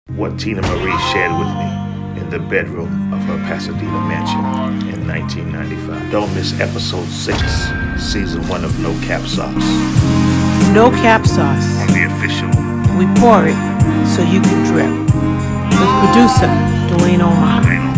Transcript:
what Tina Marie shared with me in the bedroom of her Pasadena mansion in 1995. Don't miss episode 6, season 1 of No Cap Sauce. No Cap Sauce. On the official. We pour it so you can drip. With producer Dwayne Omarr.